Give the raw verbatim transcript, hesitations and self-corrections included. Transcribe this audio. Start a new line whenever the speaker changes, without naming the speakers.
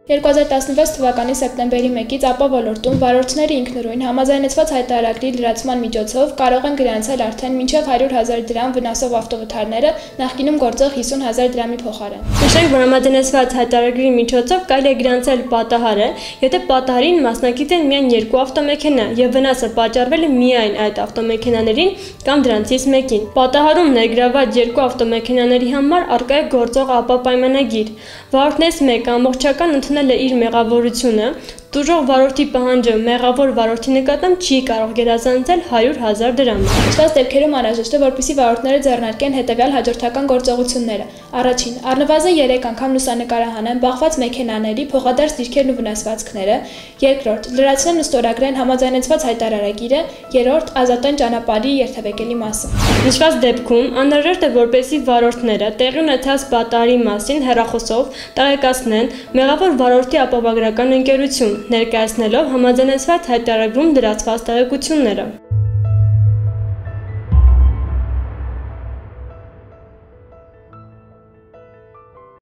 երկու հազար տասնվեց թվականի սեպտեմբերի մեկից ԱՊԱ ոլորտում վարորդները ինքնուրույն համաձայնեցված հայտարարագրի լրացման միջոցով կարող են գրանցել արդեն մինչև հարյուր հազար դրամ վնասով ավտովթարները նախկինում գործող հիսուն հազար դրամի փոխարեն։
Նշենք, որ համաձայնեցված հայտարարագրի միջոցով կարելի է գրանցել պատահարը, եթե պատահարին մասնակից են միայն երկու ավտոմեքենա եւ վնասը պատճառվել է միայն այդ ավտոմեքենաներին կամ դրանցից մեկին։ Պատահարում ներգրավված երկու ավտոմեքենաների համար առկա է գործող ԱՊԱ պայմանագիր։ Վարորդներից մեկը ամբողջական ընդունել է իր մեղավորությունը, տուժող վարորդի պահանջը մեղավոր վարորդի նկատմամբ չի կարող գերազանցել հարյուր հազար դրամ։
Նշված դեպքերում անհրաժեշտ է, որպեսզի վարորդները ձեռնարկեն հետևյալ հաջորդական գործողությունները։ Առաջին, առնվազն երեք անգամ լուսանկարահանեն բախված մեքենաների փոխադարձ դիրքերն ու վնասվածքները։ Երկրորդ, լրացնեն ու ստորագրեն համաձայնեցված հայտարարագիրը։ Երրորդ, ազատեն ճանապարհի երթևեկելի մասը։
Նշված դեպքում անհրաժեշտ է, որպեսզի վարորդները տեղի ունեցած պատահարի մասին հեռախոսով տեղեկացնեն մեղավոր վարորդի ապահովագրական ընկերություն, ներկայացնելով համաձայնեցված հայտարարագրում դրացված տեղեկությունները։